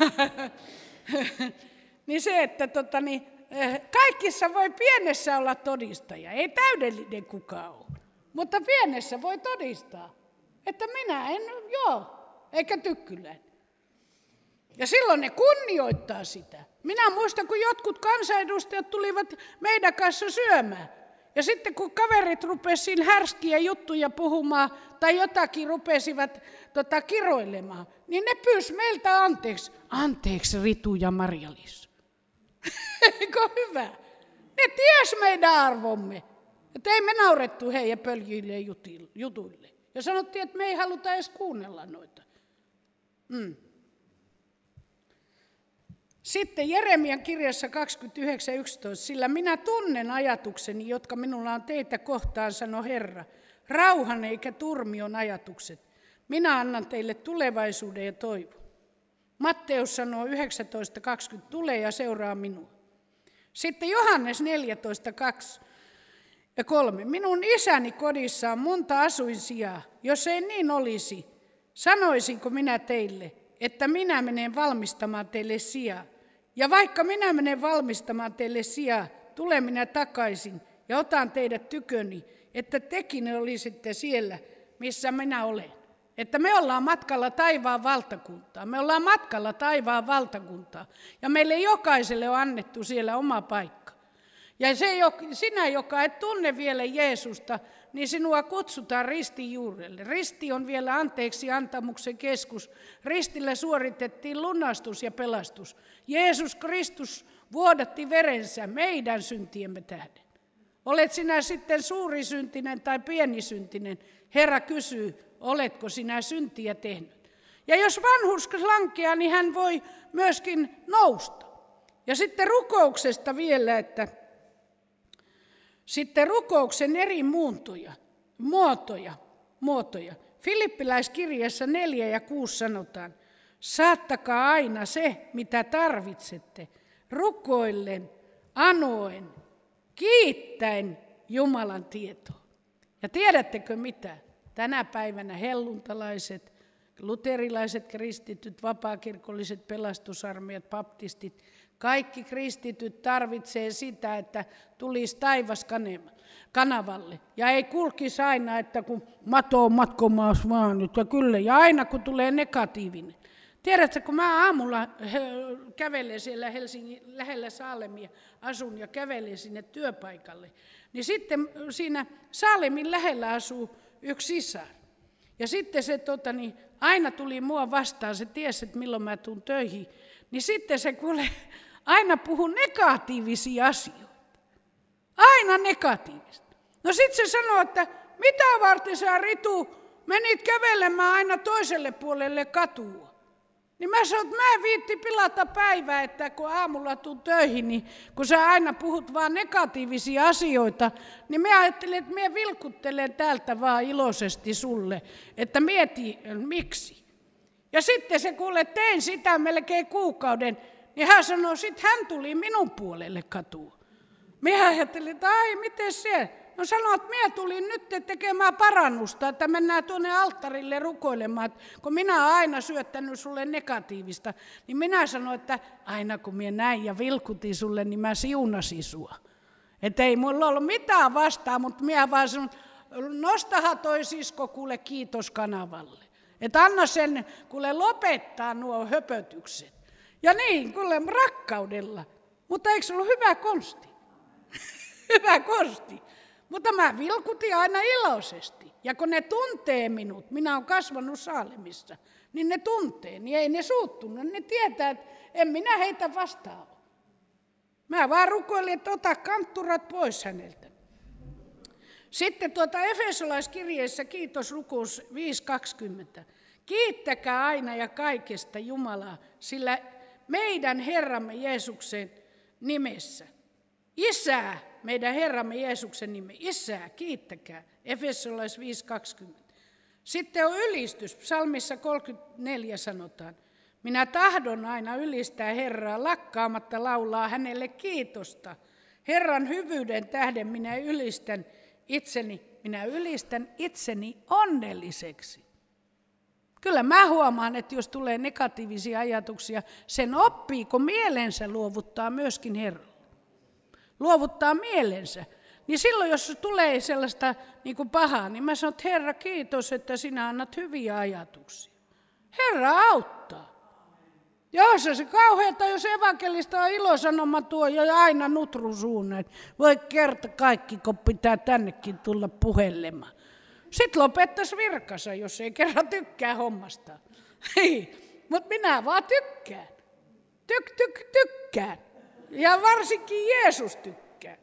Niin se, että tota, niin, kaikissa voi pienessä olla todistaja. Ei täydellinen kukaan ole. Mutta pienessä voi todistaa, että minä en, joo, eikä Tykkyläinen. Ja silloin ne kunnioittaa sitä. Minä muistan, kun jotkut kansanedustajat tulivat meidän kanssa syömään. Ja sitten kun kaverit rupesivat härskiä juttuja puhumaan tai jotakin rupesivat tota, kiroilemaan, niin ne pyysi meiltä anteeksi. Anteeksi Ritu ja Marja-Liisa. Eikö hyvä? Ne ties meidän arvomme. Että ei me naurettu heidän pöljyille jutuille. Ja sanottiin, että me ei haluta edes kuunnella noita. Mm. Sitten Jeremian kirjassa kaksikymmentäyhdeksän yksitoista, sillä minä tunnen ajatukseni, jotka minulla on teitä kohtaan, sanoi Herra. Rauhan eikä turmion ajatukset. Minä annan teille tulevaisuuden ja toivon. Matteus sanoo yhdeksäntoista kaksikymmentä, tule ja seuraa minua. Sitten Johannes neljätoista kaksi ja kolme. Minun isäni kodissa on monta asuinsijaa. Jos ei niin olisi, sanoisinko minä teille, että minä menen valmistamaan teille sijaa. Ja vaikka minä menen valmistamaan teille sijaa, tulen minä takaisin ja otan teidät tyköni, että tekin olisitte siellä, missä minä olen. Että me ollaan matkalla taivaan valtakuntaa. Me ollaan matkalla taivaan valtakuntaa. Ja meille jokaiselle on annettu siellä oma paikka. Ja se, sinä, joka et tunne vielä Jeesusta, niin sinua kutsutaan ristin juurelle. Risti on vielä anteeksi antamuksen keskus. Ristillä suoritettiin lunastus ja pelastus. Jeesus Kristus vuodatti verensä meidän syntiemme tähden. Olet sinä sitten suurisyntinen tai pienisyntinen? Herra kysyy, oletko sinä syntiä tehnyt? Ja jos vanhus lankeaa, niin hän voi myöskin nousta. Ja sitten rukouksesta vielä, että sitten rukouksen eri muuntoja, muotoja, muotoja. Filippiläiskirjassa neljä ja kuusi sanotaan, saattakaa aina se, mitä tarvitsette, rukoillen, anoen, kiittäen Jumalan tietoa. Ja tiedättekö mitä? Tänä päivänä helluntalaiset, luterilaiset kristityt, vapaakirkolliset, pelastusarmeijat, baptistit, kaikki kristityt tarvitsee sitä, että tulisi taivas kanavalle. Ja ei kulkisi aina, että kun mato on matkomaas vaan nyt ja kyllä. Ja aina kun tulee negatiivinen. Tiedätkö, kun mä aamulla kävelen siellä Helsingin lähellä Saalemia, asun ja kävelen sinne työpaikalle, niin sitten siinä Saalemin lähellä asuu yksi sisar. Ja sitten se tota, niin, aina tuli mua vastaan, se tiesi, että milloin mä tuun töihin. Niin sitten se kuule, aina puhui negatiivisia asioita. Aina negatiivista. No sitten se sanoi, että mitä varten sä Ritu menit kävelemään aina toiselle puolelle katua. Niin mä sanoin, että mä en viitti pilata päivää, että kun aamulla tuun töihin, niin kun sä aina puhut vaan negatiivisia asioita, niin mä ajattelin, että mä vilkuttelen täältä vaan iloisesti sulle, että mieti miksi. Ja sitten se kuule, tein sitä melkein kuukauden, niin hän sanoi, sitten hän tuli minun puolelle katua. Mä ajattelin, että ai miten se? No sanoi, että minä tulin nyt tekemään parannusta, että mennään tuonne alttarille rukoilemaan. Kun minä olen aina syöttänyt sulle negatiivista, niin minä sanoin, että aina kun minä näin ja vilkutin sulle, niin mä siunasin sua. Että ei mulla ollut mitään vastaa, mutta minä vaan sanoin, nostahan toi sisko kuule kiitos kanavalle. Että anna sen kuule lopettaa nuo höpötykset. Ja niin, kuule rakkaudella. Mutta eikö se ollut hyvä konsti? Hyvä konsti. Mutta mä vilkutin aina iloisesti. Ja kun ne tuntee minut, minä olen kasvanut Saalemissa, niin ne tuntee, niin ei ne suuttunut. Ne tietää, että en minä heitä vastaan. Mä vaan rukoilin, että ota kantturat pois häneltä. Sitten tuota Efesolaiskirjeessä kiitos rukous viisi kaksikymmentä. Kiittäkää aina ja kaikesta Jumalaa, sillä meidän Herramme Jeesuksen nimessä. Isää, meidän Herramme Jeesuksen nimi, Isää, kiittäkää, Efesolais viisi kaksikymmentä. Sitten on ylistys, psalmissa kolmekymmentäneljä sanotaan, minä tahdon aina ylistää Herraa, lakkaamatta laulaa hänelle kiitosta. Herran hyvyyden tähden minä ylistän itseni, minä ylistän itseni onnelliseksi. Kyllä mä huomaan, että jos tulee negatiivisia ajatuksia, sen oppii, kun mielensä luovuttaa myöskin Herralle. Luovuttaa mielensä. Niin silloin, jos tulee sellaista niin kuin pahaa, niin mä sanon, että Herra, kiitos, että sinä annat hyviä ajatuksia. Herra auttaa. Ja on se kauheata, jos evankelista on ilosanoma tuo ja aina nutru suunnan, että voi kerta kaikki, kun pitää tännekin tulla puhelemaan. Sitten lopettaisi virkansa, jos ei kerran tykkää hommasta. Mutta minä vaan tykkään. Tyk, tyk, tykkään. Ja varsinkin Jeesus tykkää.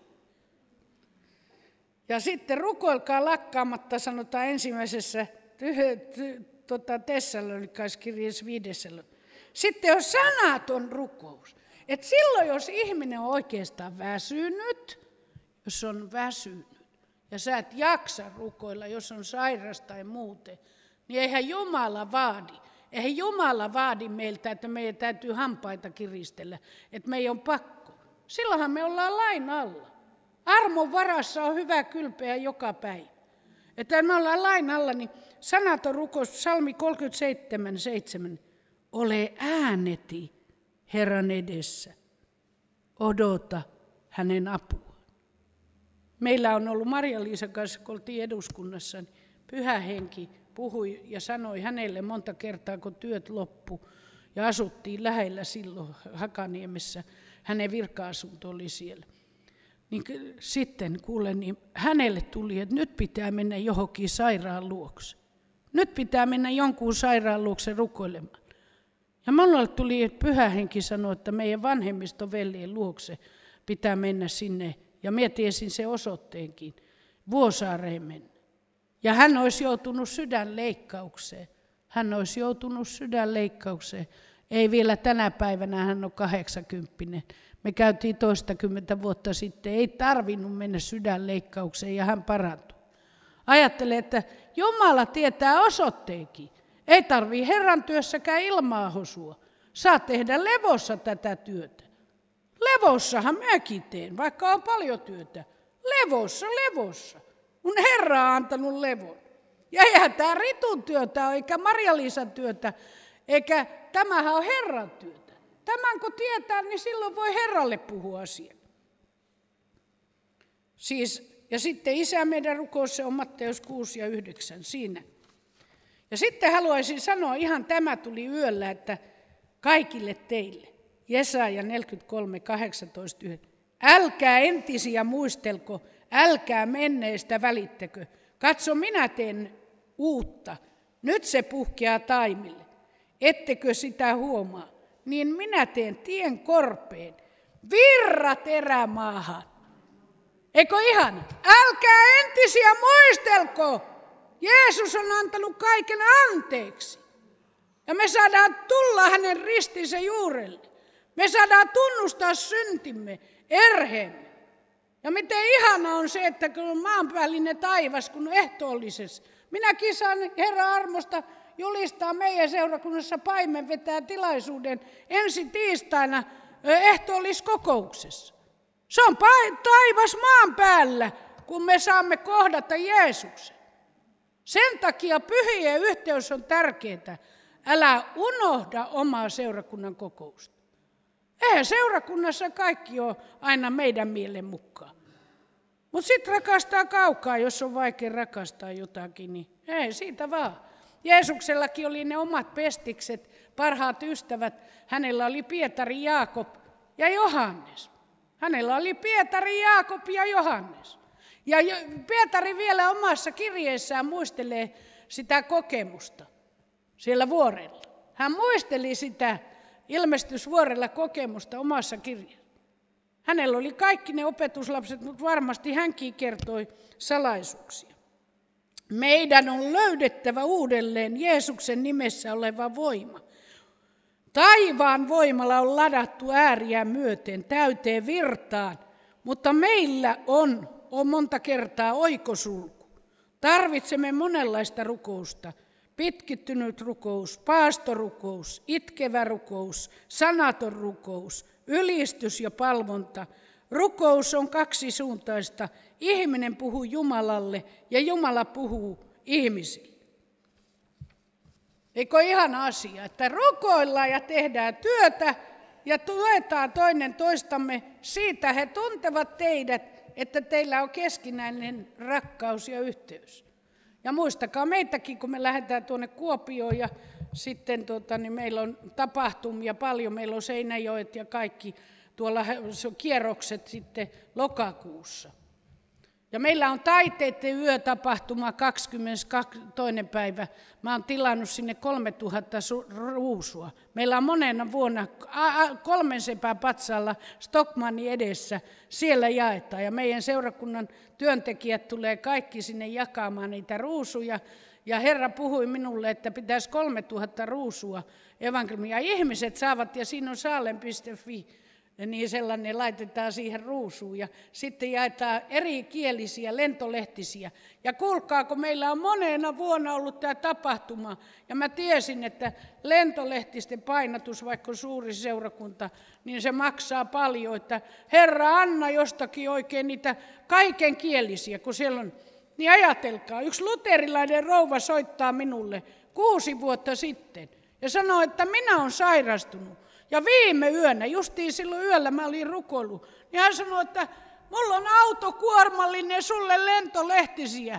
Ja sitten rukoilkaa lakkaamatta, sanotaan ensimmäisessä tota, Tessalonikalaiskirjeessä viidessä. Sitten on sanaton rukous. Et silloin, jos ihminen on oikeastaan väsynyt, jos on väsynyt, ja sä et jaksa rukoilla, jos on sairas tai muuten, niin eihän Jumala vaadi. Eihän Jumala vaadi meiltä, että meidän täytyy hampaita kiristellä, että meidän on pakko. Silloinhan me ollaan lain alla. Armon varassa on hyvä kylpeä joka päivä. Että me ollaan lain alla, niin sanaton rukous, psalmi kolmekymmentäseitsemän seitsemän. Ole ääneti Herran edessä. Odota hänen apuaan. Meillä on ollut Maria-Liisan kanssa, kun oltiin eduskunnassa, niin Pyhä Henki puhui ja sanoi hänelle monta kertaa, kun työt loppu ja asuttiin lähellä silloin Hakaniemessä. Hänen virka-asunto oli siellä. Niin sitten kuulen, niin hänelle tuli, että nyt pitää mennä johonkin sairaan luokse. Nyt pitää mennä jonkun sairaan luokse rukoilemaan. Ja minulle tuli, että Pyhä Henki sanoi, että meidän vanhemmistoveljen luokse pitää mennä sinne. Ja minä tiesin se osoitteenkin. Vuosaareen mennä. Ja hän olisi joutunut sydänleikkaukseen. Hän olisi joutunut sydänleikkaukseen. Ei vielä tänä päivänä, hän on kahdeksankymppinen. Me käytiin toistakymmentä vuotta sitten. Ei tarvinnut mennä sydänleikkaukseen ja hän parantui. Ajattele, että Jumala tietää osoitteenkin. Ei tarvitse Herran työssäkään ilmaa hosua. Saa tehdä levossa tätä työtä. Levossahan mäkin teen, vaikka on paljon työtä. Levossa, levossa. Mun Herra on antanut levon. Ja eihän tämä Ritun työtä ole, eikä Maria-Liisan työtä, eikä tämähän on Herran työtä. Tämän kun tietää, niin silloin voi Herralle puhua asiaa. Siis, ja sitten Isä meidän rukous, se on Matteus kuusi ja yhdeksän siinä. Ja sitten haluaisin sanoa, ihan tämä tuli yöllä, että kaikille teille. Jesaja neljäkymmentäkolme, kahdeksantoista, yhdeksän. Älkää entisiä muistelko, älkää menneestä välittäkö. Katso, minä teen uutta. Nyt se puhkeaa taimille. Ettekö sitä huomaa? Niin minä teen tien korpeen, virrat erämaahan. Eikö ihan? Älkää entisiä muistelko. Jeesus on antanut kaiken anteeksi. Ja me saadaan tulla hänen ristinsä juurelle. Me saadaan tunnustaa syntimme, erheemme. Ja miten ihana on se, että kun on maanpäällinen taivas, kun on ehtoollisessa. Minäkin saan Herran armosta julistaa meidän seurakunnassa paimen vetää tilaisuuden ensi tiistaina ehtoolliskokouksessa. Se on taivas maan päällä, kun me saamme kohdata Jeesuksen. Sen takia pyhien yhteys on tärkeää. Älä unohda omaa seurakunnan kokousta. Eihän seurakunnassa kaikki ole aina meidän mielen mukaan. Mutta sitten rakastaa kaukaa, jos on vaikea rakastaa jotakin, niin ei siitä vaan. Jeesuksellakin oli ne omat pestikset, parhaat ystävät. Hänellä oli Pietari, Jaakob ja Johannes. Hänellä oli Pietari, Jaakob ja Johannes. Ja Pietari vielä omassa kirjeessään muistelee sitä kokemusta siellä vuorella. Hän muisteli sitä ilmestysvuorella kokemusta omassa kirjassa. Hänellä oli kaikki ne opetuslapset, mutta varmasti hänkin kertoi salaisuuksia. Meidän on löydettävä uudelleen Jeesuksen nimessä oleva voima. Taivaan voimalla on ladattu ääriä myöten täyteen virtaan, mutta meillä on, on monta kertaa oikosulku. Tarvitsemme monenlaista rukousta. Pitkittynyt rukous, paastorukous, itkevä rukous, sanaton rukous, ylistys ja palvonta. Rukous on kaksisuuntaista. Ihminen puhuu Jumalalle ja Jumala puhuu ihmisille. Eikö ihana asia, että rukoillaan ja tehdään työtä ja tuetaan toinen toistamme. Siitä he tuntevat teidät, että teillä on keskinäinen rakkaus ja yhteys. Ja muistakaa meitäkin, kun me lähdetään tuonne Kuopioon ja sitten tuota, niin meillä on tapahtumia paljon. Meillä on Seinäjoet ja kaikki tuolla kierrokset sitten lokakuussa. Ja meillä on taiteiden yötapahtuma kahdeskymmenestoinen päivä. Mä oon tilannut sinne kolmetuhatta ruusua. Meillä on monena vuonna kolmen sepän patsaalla Stockmannin edessä. Siellä jaetaan ja meidän seurakunnan työntekijät tulee kaikki sinne jakamaan niitä ruusuja. Ja Herra puhui minulle, että pitäisi kolmetuhatta ruusua evankeliumia. Ihmiset saavat, ja siinä on saalen piste fi. Niin sellainen laitetaan siihen ruusuun ja sitten jaetaan eri kielisiä lentolehtisiä. Ja kuulkaa, kun meillä on monena vuonna ollut tämä tapahtuma, ja mä tiesin, että lentolehtisten painatus, vaikka on suuri seurakunta, niin se maksaa paljon, että Herra anna jostakin oikein niitä kaiken kielisiä, kun siellä on. Niin ajatelkaa, yksi luterilainen rouva soittaa minulle kuusi vuotta sitten ja sanoo, että minä olen sairastunut. Ja viime yönä, justiin silloin yöllä mä olin rukoillut, niin hän sanoi, että mulla on autokuormallinen sulle lentolehtisiä.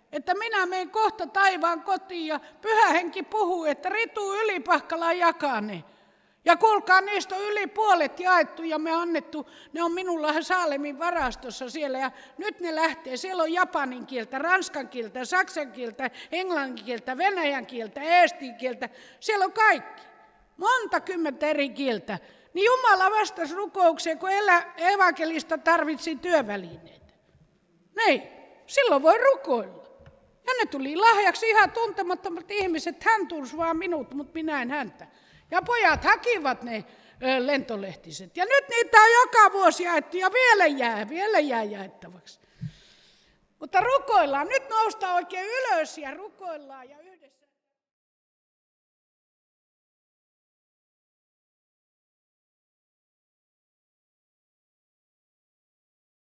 että minä menen kohta taivaan kotiin ja Pyhä Henki puhuu, että Ritu Ylipahkala jakaa ne. Ja kuulkaa, niistä on yli puolet jaettu ja me annettu, ne on minulla Saalemin varastossa siellä ja nyt ne lähtee. Siellä on japanin kieltä, ranskan kieltä, saksan kieltä, englannin kieltä, venäjän kieltä, eestin kieltä. Siellä on kaikki, monta kymmentä eri kieltä. Niin Jumala vastasi rukoukseen, kun evankelista tarvitsi työvälineitä. Niin, silloin voi rukoilla. Ja ne tuli lahjaksi ihan tuntemattomat ihmiset. Hän tunsi vaan minut, mutta minä en häntä. Ja pojat hakivat ne ö, lentolehtiset. Ja nyt niitä on joka vuosi jaettu ja vielä jää, vielä jää jaettavaksi. Mutta rukoillaan. Nyt noustaan oikein ylös ja rukoillaan. Ja